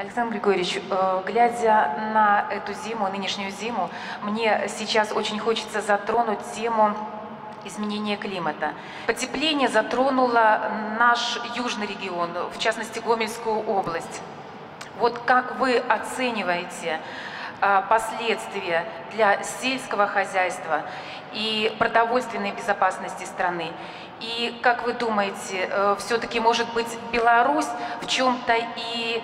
Александр Григорьевич, глядя на эту зиму, нынешнюю зиму, мне сейчас очень хочется затронуть тему изменения климата. Потепление затронуло наш южный регион, в частности Гомельскую область. Вот как вы оцениваете последствия для сельского хозяйства и продовольственной безопасности страны? И как вы думаете, все-таки, может быть, Беларусь в чем-то и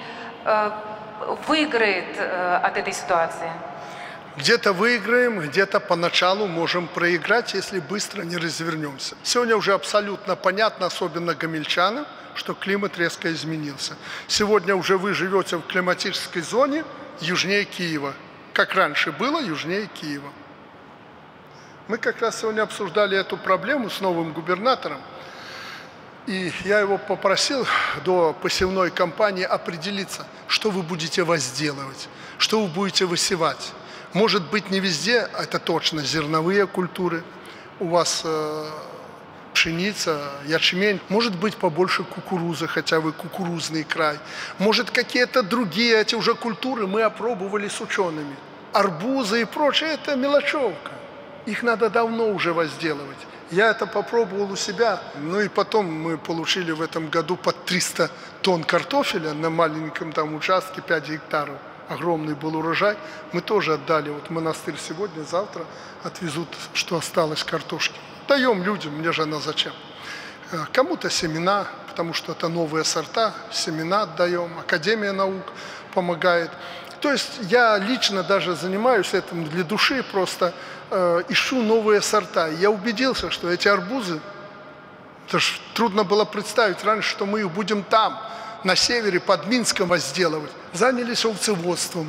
выиграет от этой ситуации? Где-то выиграем, где-то поначалу можем проиграть, если быстро не развернемся. Сегодня уже абсолютно понятно, особенно гомельчанам, что климат резко изменился. Сегодня уже вы живете в климатической зоне южнее Киева. Как раньше было, южнее Киева. Мы как раз сегодня обсуждали эту проблему с новым губернатором. И я его попросил до посевной кампании определиться, что вы будете возделывать, что вы будете высевать. Может быть, не везде, это точно, зерновые культуры. У вас пшеница, ячмень. Может быть, побольше кукурузы, хотя вы кукурузный край. Может, какие-то другие эти уже культуры мы опробовали с учеными. Арбузы и прочее – это мелочевка. Их надо давно уже возделывать. Я это попробовал у себя, ну и потом мы получили в этом году под 300 тонн картофеля на маленьком там участке, 5 гектаров. Огромный был урожай. Мы тоже отдали, вот монастырь сегодня, завтра отвезут, что осталось картошки. Даем людям, мне же она зачем. Кому-то семена, потому что это новые сорта, семена отдаем, Академия наук помогает. То есть я лично даже занимаюсь этим для души, просто ищу новые сорта. Я убедился, что эти арбузы, это ж трудно было представить раньше, что мы их будем там, на севере, под Минском возделывать. Занялись овцеводством.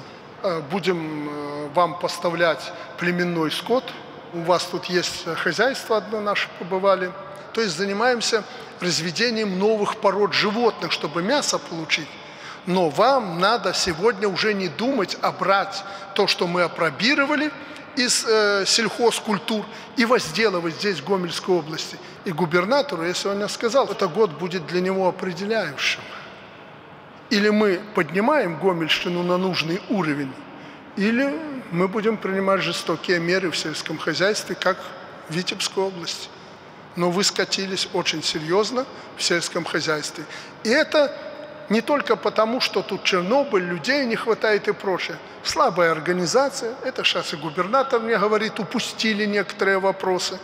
Будем вам поставлять племенной скот. У вас тут есть хозяйство одно наше, побывали. То есть занимаемся разведением новых пород животных, чтобы мясо получить. Но вам надо сегодня уже не думать, а брать то, что мы опробировали из сельхозкультур, и возделывать здесь, в Гомельской области. И губернатору я сегодня сказал, этот год будет для него определяющим. Или мы поднимаем Гомельщину на нужный уровень, или мы будем принимать жестокие меры в сельском хозяйстве, как в Витебской области. Но вы скатились очень серьезно в сельском хозяйстве. И это не только потому, что тут Чернобыль, людей не хватает и прочее. Слабая организация, это сейчас и губернатор мне говорит, упустили некоторые вопросы.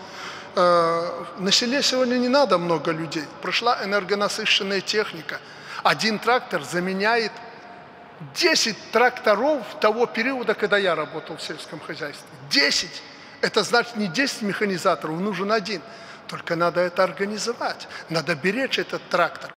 На селе сегодня не надо много людей. Прошла энергонасыщенная техника. Один трактор заменяет 10 тракторов того периода, когда я работал в сельском хозяйстве. 10! Это значит не 10 механизаторов, нужен один. Только надо это организовать, надо беречь этот трактор.